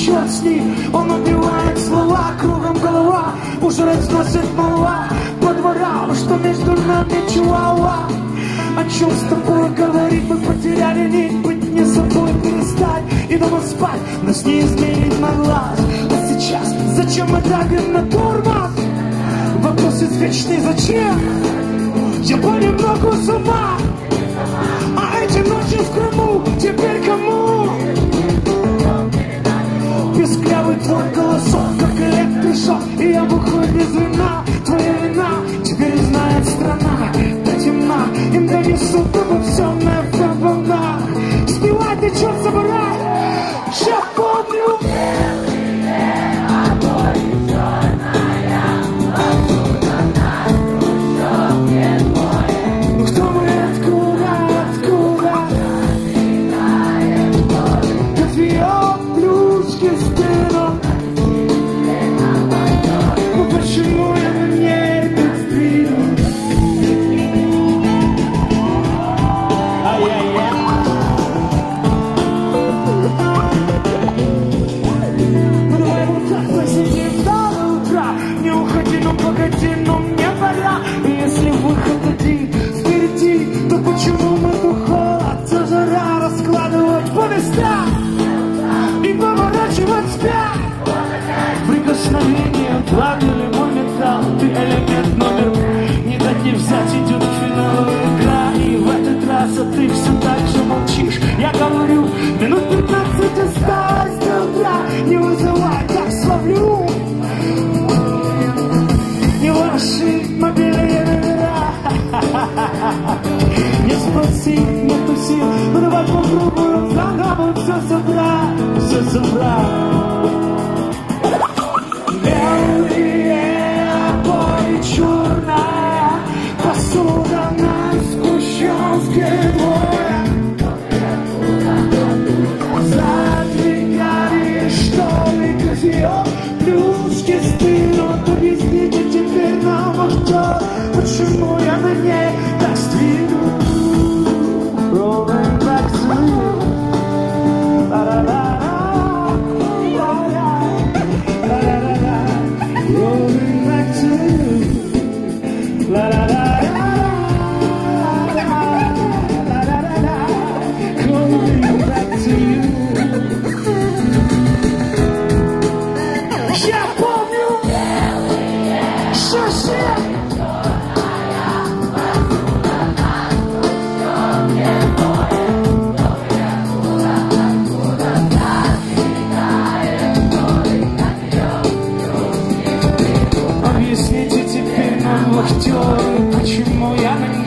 черт с ним. Он убивает слова, кругом голова, уже разносит молва по дворам, что между нами чуауа. О чем с тобой говорить, мы потеряли нить, быть не собой перестать и дома спать, нас не изменить на глаз. А сейчас зачем мы давим на тормоз? Вопрос извечный, зачем? Я понемногу с ума, а эти ночи в Крыму теперь кому? Песклявый твой голосок, как электрошок, и я бухой без вина. Твоя вина теперь знает страна, до темна, им донесут обо всем на волна. Спевай, ты черт забирай, я помню. Плавили мой металл, ты элемент номер. Не дать не взять, идет финаловая игра. И в этот раз, а ты все так же молчишь. Я говорю, минут 15 осталось до утра. Не вызывай, так словлю. Не вороши мобильные номера. Не спроси, нету сил. Ну давай попробуем заново все собрать. Все собрать. Черная посуда на Сгущенске море. Задвигали шторы газио, плюшки стынут. Объясните теперь нам, кто, почему я на ней так ствину. Rolling back to you. Rolling back to you. La la la la la la la la, coming back to you. Я помню, совсем. Объясните теперь нам, вахтеры, почему я на